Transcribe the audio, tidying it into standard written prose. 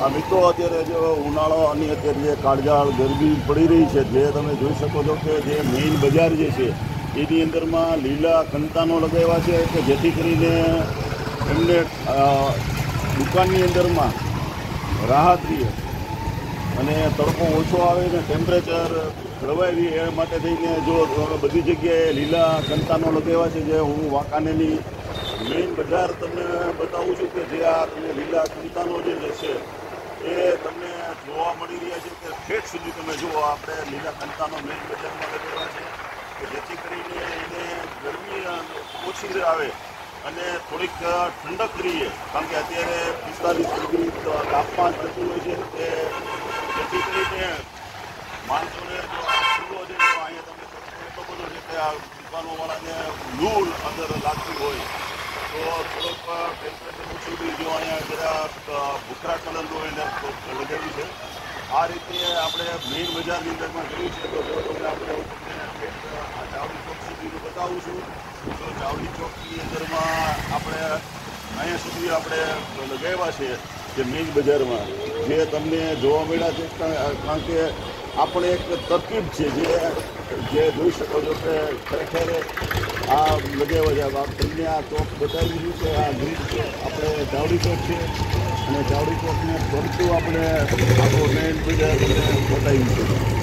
આ મિત્રો અત્યારે જો ઉનાળાની અત્યારે જે કાળઝાળ ગરમી પડી રહી છે, જે તમે જોઈ શકો છો કે જે મેઇન બજાર જે છે એની અંદરમાં લીલા કંતાનો લગાવ્યા છે કે જેથી કરીને એમને દુકાનની અંદરમાં રાહત રહે અને તડકો ઓછો આવે ને ટેમ્પરેચર જળવાય એ માટે થઈને જો બધી જગ્યાએ લીલા કંતાનો લગાવ્યા છે. જે હું વાંકાનેરની મેઇન બજાર તમને બતાવું છું કે જે આ તમને લીલા કંતાનો જે છે એ તમને જોવા મળી રહ્યા છે કે ઠેઠ સુધી તમે જુઓ આપણે લીલા કંતાનો મેઇન બજારમાં લગાવ્યા છે કે જેથી કરીને એને ગરમી ઓછી આવે અને થોડીક ઠંડક રહીએ, કારણ કે અત્યારે 45 ડિગ્રી તાપમાન થતું હોય છે કે જેથી કરીને માણસોને જો આ ખુલ્લો છે તો અહીંયા તમને એટલો બધો છે કે આ દુકાનોવાળાને લૂ અંદર લાગતી હોય તો થોડોક ટેમ્પરેચર ઓછું બી જો અહીંયા જરા ભૂખરા કલરનું એને લગાવ્યું છે. આ રીતે આપણે મેઇન બજારની અંદરમાં જોયું છે. તો જો તમને આપણે આ ચાવડી ચોક સુધીનું બતાવું છું. તો ચાવડી ચોકની અંદરમાં આપણે અહીંયા સુધી આપણે લગાવ્યા છે જે મેઇન બજારમાં જે તમને જોવા મળ્યા છે, કારણ કે આપણે એક તરકીબ છે જે જોઈ શકો છો કે ખરેખર આ લગાવ્યા છે. તમને આ ચોક બતાવી દીધું છે. આ બ્રિજ છે આપણે ચાવડી ચોક છે અને ચાવડી ચોકને ફરતું આપણે આખો મેઇન બજાર તમને બતાવ્યું છે.